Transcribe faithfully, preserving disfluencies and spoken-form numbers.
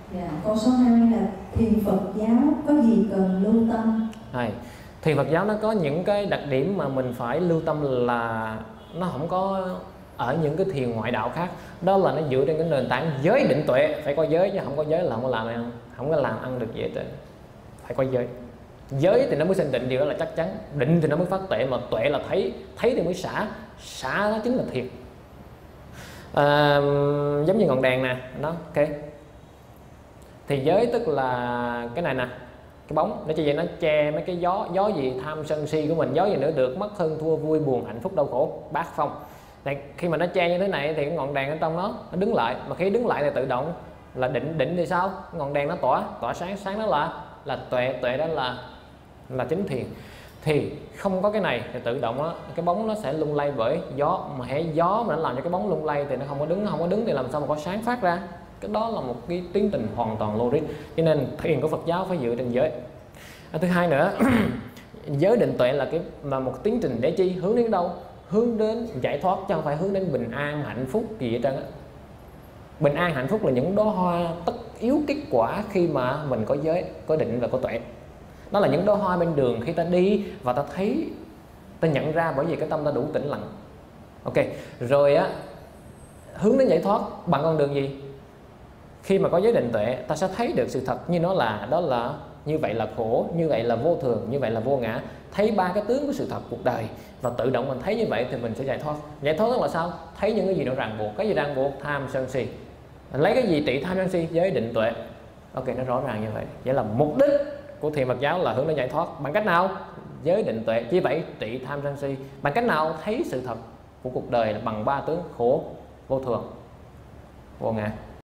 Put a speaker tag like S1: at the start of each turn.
S1: Dạ, câu số hai là thiền Phật giáo có gì cần lưu tâm?
S2: Hay. Thiền Phật giáo nó có những cái đặc điểm mà mình phải lưu tâm là nó không có ở những cái thiền ngoại đạo khác. Đó là nó dựa trên cái nền tảng giới định tuệ. Phải có giới chứ không có giới là không có làm ăn, không có làm ăn được dễ tuệ. Phải có giới. Giới thì nó mới sinh định, điều đó là chắc chắn. Định thì nó mới phát tuệ, mà tuệ là thấy, thấy thì mới xả. Xả đó chính là thiền. À, giống như ngọn đèn nè, đó, ok. Thì giới tức là cái này nè, cái bóng để cho vậy nó che mấy cái gió, gió gì tham sân si của mình, gió gì nữa được, mất hơn thua, vui buồn hạnh phúc đau khổ, bát phong. Này, khi mà nó che như thế này thì cái ngọn đèn ở trong nó nó đứng lại, mà khi đứng lại thì tự động là định. Định thì sao? Ngọn đèn nó tỏa tỏa sáng, sáng đó là là tuệ, tuệ đó là là chính thiền. Thì không có cái này thì tự động đó, cái bóng nó sẽ lung lay bởi gió, mà hễ gió mà nó làm cho cái bóng lung lay thì nó không có đứng, không có đứng thì làm sao mà có sáng phát ra. Cái đó là một cái tiến trình hoàn toàn logic, cho nên thiền của Phật giáo phải dựa trên giới. À, thứ hai nữa, giới định tuệ là cái mà một tiến trình để chi, hướng đến đâu? Hướng đến giải thoát, chứ không phải hướng đến bình an hạnh phúc gì hết trơn á. Bình an hạnh phúc là những đóa hoa tất yếu kết quả khi mà mình có giới, có định và có tuệ. Đó là những đóa hoa bên đường khi ta đi và ta thấy, ta nhận ra bởi vì cái tâm ta đủ tĩnh lặng. Ok, rồi á, hướng đến giải thoát bằng con đường gì? Khi mà có giới định tuệ, ta sẽ thấy được sự thật như nó là, đó là như vậy là khổ, như vậy là vô thường, như vậy là vô ngã. Thấy ba cái tướng của sự thật cuộc đời và tự động mình thấy như vậy thì mình sẽ giải thoát. Giải thoát tức là sao? Thấy những cái gì nó ràng buộc. Cái gì ràng buộc? Tham sân si. Lấy cái gì trị tham sân si? Giới định tuệ. Ok, nó rõ ràng như vậy. Vậy là mục đích của thiền Phật giáo là hướng đến giải thoát. Bằng cách nào? Giới định tuệ. Chỉ vậy trị tham sân si. Bằng cách nào? Thấy sự thật của cuộc đời là bằng ba tướng khổ, vô thường, vô ngã.